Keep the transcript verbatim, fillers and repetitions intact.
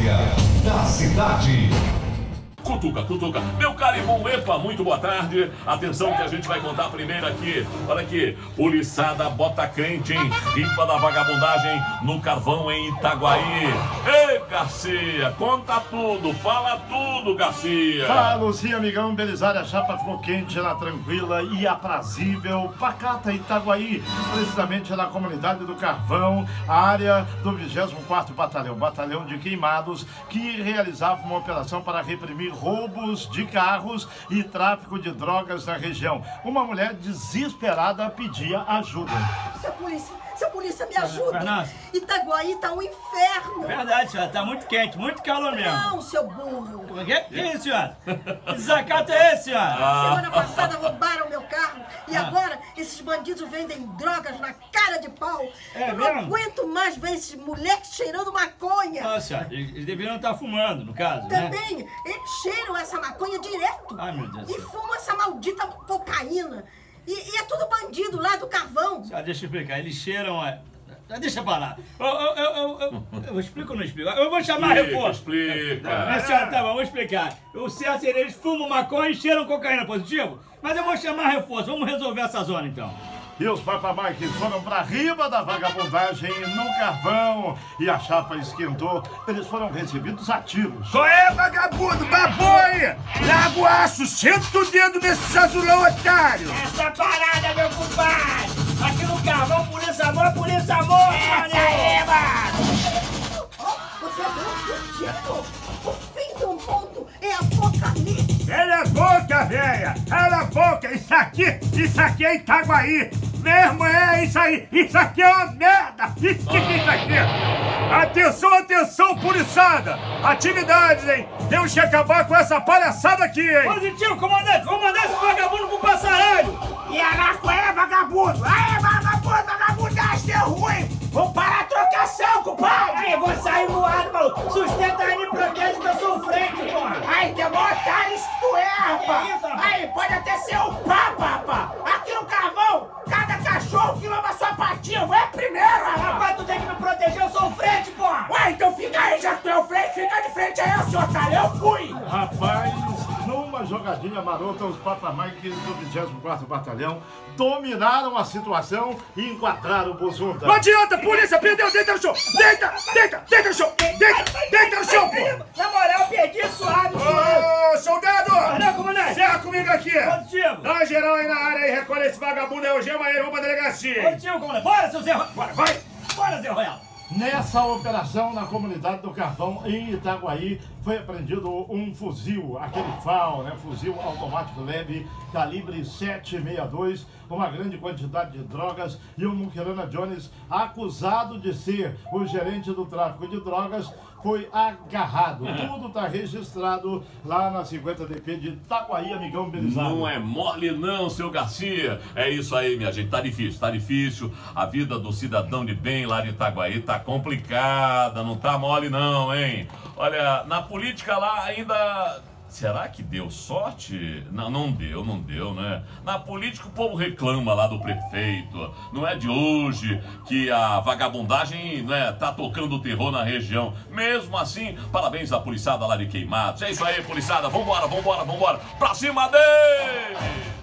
Polícia da cidade. Cutuca, cutuca. Meu carimão, epa, muito boa tarde. Atenção que a gente vai contar primeiro aqui. Olha aqui, poliçada bota crente, hein? Limpa da vagabundagem no carvão em Itaguaí. Ei, Garcia, conta tudo, fala tudo, Garcia. Fala, sim, amigão. Belisária, a chapa ficou quente, ela tranquila e aprazível. Pacata, Itaguaí, precisamente na comunidade do Carvão, a área do vigésimo quarto Batalhão, Batalhão de Queimados, que realizava uma operação para reprimir roubos de carros e tráfico de drogas na região. Uma mulher desesperada pedia ajuda. Seu polícia, seu polícia, me ajuda! Fernando. Itaguaí tá um inferno! Verdade, senhora, tá muito quente, muito calor mesmo. Não, seu burro! Como é que é? Que isso, senhora? Que desacato é esse, senhora? Ah. Semana passada roubaram meu carro e Ah. agora esses bandidos vendem drogas na cara de pau. É Eu mesmo? não aguento mais ver esses moleques cheirando maconha. Nossa, senhora, eles eles deveriam estar fumando, no caso, né? Também, eles cheiram essa maconha direto. Ai, meu Deus do E céu. fumam essa maldita cocaína. E, e é tudo bandido lá do Carvão. Senhora, deixa eu explicar, eles cheiram... É... Deixa pra lá. Eu, eu, eu, eu, eu, eu explico ou não explico? Eu vou chamar Explica, reforço. explica. Mas, senhora, tá bom, vou explicar. O certo seria eles fumam maconha e cheiram cocaína positivo, mas eu vou chamar reforço. Vamos resolver essa zona, então. E os papamaiques foram para riba da vagabundagem no Carvão e a chapa esquentou. Eles foram recebidos a tiros. Qual é, vagabundo, baboi? Larga o aço, senta o dedo nesse azulão, otário! Essa parada, meu compadre! Aqui no Carvão, polícia amor, polícia amor! Essa aí, mano! Você não acredita? O fim do mundo é apocalipse. Cala a boca, velha! Cala a boca! Isso aqui, isso aqui é Itaguaí! Mesmo é isso aí! Isso aqui é uma merda! Isso que é isso aqui? Atenção, atenção, poliçada! Atividades, hein? Temos que acabar com essa palhaçada aqui, hein? Positivo, comandante! Vamos mandar esse vagabundo pro passaralho! E a qual é, vagabundo? Aê, vagabundo, vagabundagem deu ruim! Vamos parar a trocação, compadre! Aí, eu vou sair voado, maluco! Sustenta aí, me protege que eu sou o frente, porra! Ai, que otário isso tu é, rapaz! Que isso, rapaz? Aí, pode até ser o Papa, rapaz! Aqui no Carvão, cada cachorro que lama sua patinha vai primeiro, rapaz! Rapaz, tu tem que me proteger, eu sou o frente, porra! Ué, então fica aí, já que tu é o frente, fica de frente aí, ô seu otário, eu fui! Rapaz, numa jogadinha marota, os papamaiques do vigésimo quarto Batalhão dominaram a situação e enquadraram o Buzunda. Não adianta, polícia, perdeu, deita no chão! Deita, deita, deita no chão! Deita, deita no chão, pô! Na moral, perdi suave, suave! Ô, soldado! Não, comandante! Serra comigo aqui! Positivo! Dá uma geral aí na área e recolhe esse vagabundo aí, algema aí, vamos pra delegacia! Positivo, comandante! Bora, seu Zé Royal! Bora, vai! Bora, Zé Royal! Nessa operação na comunidade do Carvão, em Itaguaí, foi apreendido um fuzil, aquele F A U, né? Fuzil automático leve, calibre sete sessenta e dois, uma grande quantidade de drogas e um Muquirana Jones, acusado de ser o gerente do tráfico de drogas, foi agarrado. Tudo está registrado lá na cinquenta D P de Itaguaí, amigão Belisário. Não é mole não, seu Garcia. É isso aí, minha gente. Tá difícil, tá difícil. A vida do cidadão de bem lá de Itaguaí tá complicada. Não tá mole não, hein? Olha, na política lá ainda... Será que deu sorte? Não, não deu, não deu, né? Na política o povo reclama lá do prefeito. Não é de hoje que a vagabundagem, né, tá tocando terror na região. Mesmo assim, parabéns à poliçada lá de Queimados. É isso aí, poliçada. Vambora, vambora, vambora. Pra cima dele!